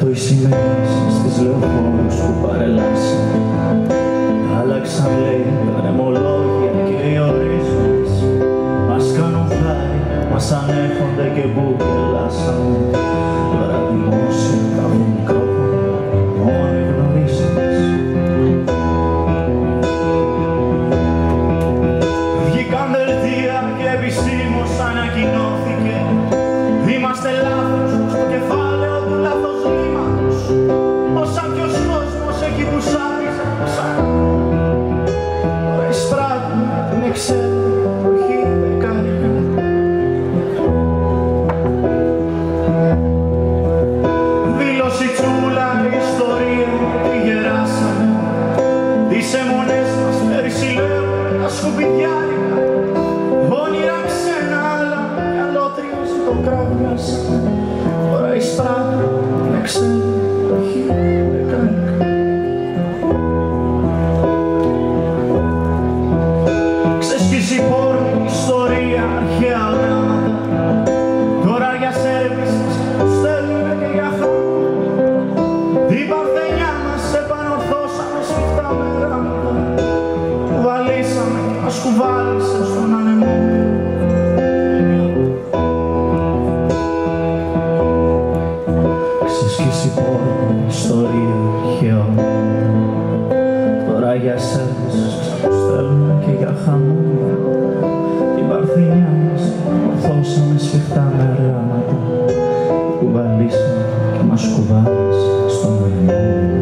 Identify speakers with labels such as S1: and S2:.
S1: οι σημαίες στις λεωφόρους που παρελάσαν. Άλλαξαν λέει τα νεμολόγια και οι ορίζοντες. Μας κάνουν χάρη, μας ανέχονται και που γελάσαν. Τώρα δημόσια τα έχουν μικρόφωνα, μόνο οι γνωρίζοντες. Βγήκαν δελτία και επισήμως ανακοινώθηκε. Είμαστε λάθος στο κεφάλαιο του λάθος λίματος. Όσα κι ως κόσμος εκεί που σάπιζε, τώρα εισπράττουν την εξέλη εποχή δεκάρικα. Δήλωση τσούλα και ιστορία τη γεράσαμε. Τις αιμονές μας πέρυσι λέω τα σκουπιδιάρικα. Όνειρα ξένα άλλα κι αλότριος το κράβιασαμε. Τώρα εισπράττουν την εξέλη εποχή δεκάρικα. Ξεσκίσει πόρνη, ιστορία, αρχαία γράμματα. Τώρα για σέρβισες τους θέλουμε και για χρώματα. Την παρθενιά μας επανορθώσαμε σφιχτά με γράμματα. Κουβαλήσαμε και μας κουβάλισε στον ανεμό. Ξεσκίσει πόρνη, ιστορία, αρχαία γράμματα. Τώρα για σέρβισες τους θέλουμε και για χαμόγελα. Την παρθενιά μας ορθώσαμε σφιχτά με γράμματα. Κουβαλήσαμε και μας κουβάλισε στον ανεμό.